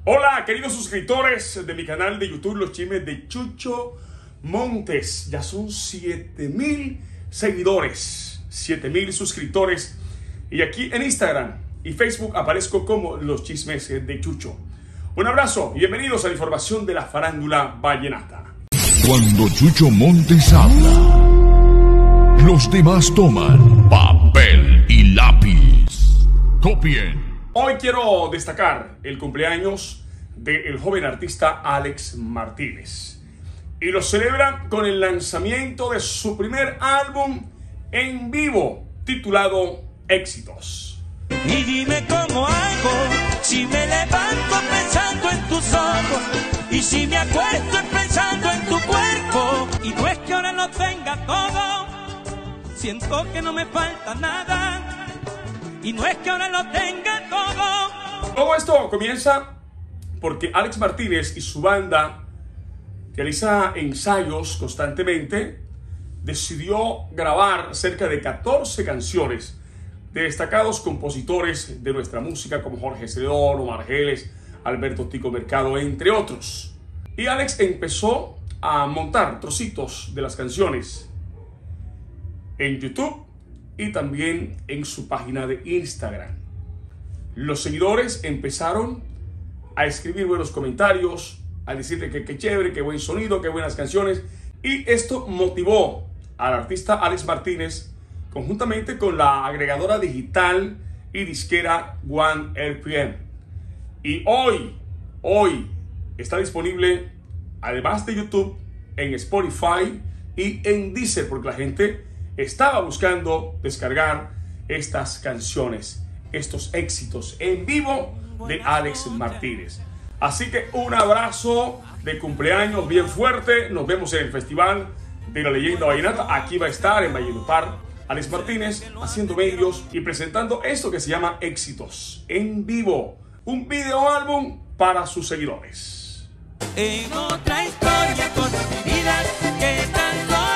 Hola, queridos suscriptores de mi canal de YouTube, Los Chismes de Chucho Montes. Ya son 7,000 seguidores, 7,000 suscriptores. Y aquí en Instagram y Facebook aparezco como Los Chismes de Chucho. Un abrazo y bienvenidos a la información de la farándula vallenata. Cuando Chucho Montes habla, los demás toman papel y lápiz. Copien. Hoy quiero destacar el cumpleaños del joven artista Alex Martínez. Y lo celebra con el lanzamiento de su primer álbum en vivo, titulado Éxitos. Y dime cómo hago, si me levanto pensando en tus ojos, y si me acuesto pensando en tu cuerpo. Y no es que ahora lo tenga todo, siento que no me falta nada. Y no es que ahora lo tenga todo. Todo esto comienza porque Alex Martínez y su banda realiza ensayos constantemente. Decidió grabar cerca de 14 canciones de destacados compositores de nuestra música como Jorge Celedón, Omar Geles, Alberto Tico Mercado, entre otros. Y Alex empezó a montar trocitos de las canciones en YouTube y también en su página de Instagram. Los seguidores empezaron a escribir buenos comentarios, a decirle que qué chévere, qué buen sonido, qué buenas canciones. Y esto motivó al artista Alex Martínez, conjuntamente con la agregadora digital y disquera OneRPM. Y hoy está disponible, además de YouTube, en Spotify y en Deezer, porque la gente estaba buscando descargar estas canciones, estos éxitos en vivo de Alex Martínez. Así que un abrazo de cumpleaños bien fuerte. Nos vemos en el Festival de la Leyenda Vallenata. Aquí va a estar en Valledupar Alex Martínez haciendo medios y presentando esto que se llama Éxitos en vivo, un video álbum para sus seguidores. En otra historia con vidas que tanto